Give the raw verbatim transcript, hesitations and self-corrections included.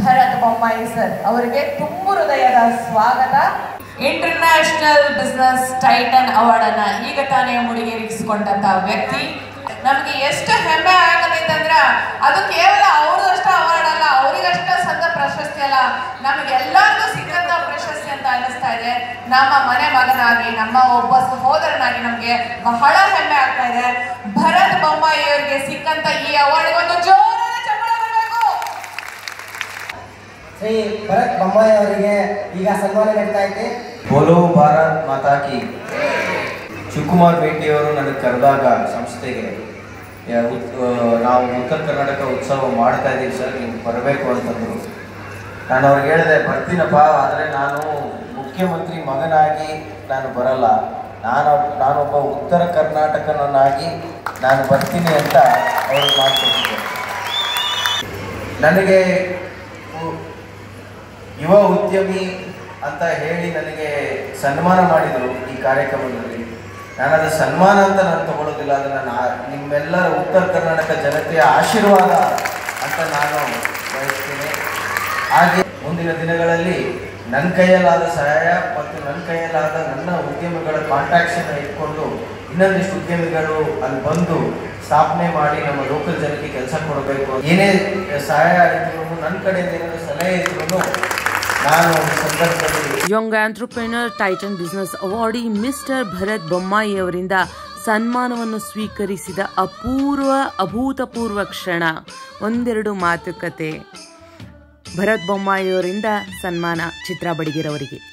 Bharat Bommai sir ಅವರಿಗೆ ತುಂಬ ಹೃದಯದ ಸ್ವಾಗತ. ಇಂಟರ್ನ್ಯಾಷನಲ್ ಬಿಸ್ನೆಸ್ ಟೈಟನ್ ಅವಾರ್ಡ್ ಅನ್ನ ಈಗ ತಾನೇ ಮುಡಿಗೇರಿಸಿಕೊಂಡಂತ ವ್ಯಕ್ತಿ. ನಮ್ಗೆ ಎಷ್ಟು ಹೆಮ್ಮೆ ಆಗತೈತೆ ಅಂದ್ರ ಅದು ಕೇವಲ ಅವ್ರದಷ್ಟ ಅವಾರ್ಡ್ ಅಲ್ಲ, ಅವ್ರಿಗಷ್ಟ ಸಂದ ಪ್ರಶಸ್ತಿ ಅಲ್ಲ, ನಮಗೆಲ್ಲರಿಗೂ ಸಿಕ್ಕಂತ ಪ್ರಶಸ್ತಿ ಅಂತ ಅನ್ನಿಸ್ತಾ ಇದೆ. ನಮ್ಮ ಮನೆ ಮಗನಾಗಿ, ನಮ್ಮ ಒಬ್ಬ ಸಹೋದರನಾಗಿ ನಮ್ಗೆ ಬಹಳ ಹೆಮ್ಮೆ ಆಗ್ತಾ ಇದೆ. ಭರತ್ ಬೊಮ್ಮಾಯಿ ಅವರಿಗೆ ಸಿಕ್ಕಂತ ಈ ಅವಾರ್ಡ್ ಒಂದು ಜೋರಾದ ಚಪ್ಪಾಳೆ ಬರಬೇಕು. ಶ್ರೀ ಭರತ್ ಬೊಮ್ಮಾಯಿ ಅವರಿಗೆ ಈಗ ಸನ್ಮಾನ ನೀಡ್ತಾ ಇದ್ದೆ. ಬೋಲೋ ಭಾರತ್ ಮಾತಾ ಕಿ. ಶಿವಕುಮಾರ್ ಭೇಟಿ ಅವರು ನನಗೆ ಕರೆದಾಗ ಸಂಸ್ಥೆಗೆ ನಾವು ಉತ್ತರ ಕರ್ನಾಟಕ ಉತ್ಸವ ಮಾಡ್ತಾ ಇದ್ದೀವಿ ಸರ್, ನೀವು ಬರಬೇಕು ಅಂತಂದರು. ನಾನು ಅವ್ರಿಗೆ ಹೇಳಿದೆ ಬರ್ತೀನಪ್ಪ, ಆದರೆ ನಾನು ಮುಖ್ಯಮಂತ್ರಿ ಮಗನಾಗಿ ನಾನು ಬರಲ್ಲ, ನಾನು ನಾನೊಬ್ಬ ಉತ್ತರ ಕರ್ನಾಟಕನಾಗಿ ನಾನು ಬರ್ತೀನಿ ಅಂತ ಅವರು ಮಾತುಕೊಟ್ಟಿದ್ದೆ. ನನಗೆ ಯುವ ಉದ್ಯಮಿ ಅಂತ ಹೇಳಿ ನನಗೆ ಸನ್ಮಾನ ಮಾಡಿದರು ಈ ಕಾರ್ಯಕ್ರಮದಲ್ಲಿ. ನಾನು ಅದು ಸನ್ಮಾನ ಅಂತ ನಾನು ತಗೊಳ್ಳೋದಿಲ್ಲ, ಅದು ನಾನು ನಿಮ್ಮೆಲ್ಲರ ಉತ್ತರ ಕರ್ನಾಟಕ ಜನತೆಯ ಆಶೀರ್ವಾದ ಅಂತ ನಾನು ಬಯಸ್ತೀನಿ. ಹಾಗೆ ಮುಂದಿನ ದಿನಗಳಲ್ಲಿ ನನ್ನ ಕೈಯಲ್ಲಾದ ಸಹಾಯ ಮತ್ತು ನನ್ನ ಕೈಯಲ್ಲಾದ ನನ್ನ ಉದ್ಯಮಿಗಳ ಕಾಂಟ್ಯಾಕ್ಟ್ಸನ್ನು ಇಟ್ಕೊಂಡು ಇನ್ನೊಂದಿಷ್ಟು ಉದ್ಯಮಿಗಳು ಅಲ್ಲಿ ಬಂದು ಸ್ಥಾಪನೆ ಮಾಡಿ ನಮ್ಮ ಲೋಕಲ್ ಜನಕ್ಕೆ ಕೆಲಸ ಕೊಡಬೇಕು. ಏನೇ ಸಹಾಯ ಇದ್ರೂ, ನನ್ನ ಕಡೆಯಿಂದ ಏನಾದರೂ ಸಲಹೆ ಇದ್ರೂ ನಾನು ಸಂದರ್ಭದಲ್ಲಿ young entrepreneur Titan business awardee mister Bharat Bommai ಅವರಿಂದ ಸನ್ಮಾನವನ್ನು ಸ್ವೀಕರಿಸಿದ ಅಪೂರ್ವ ಅಭೂತಪೂರ್ವ ಕ್ಷಣ. ಒಂದೆರಡು ಮಾತುಕತೆ. ಭರತ್ ಬೊಮ್ಮಾಯಿ ಅವರಿಂದ ಸನ್ಮಾನ ಚಿತ್ರಾ ಬಡಿಗೇರ್ ಅವರಿಗೆ.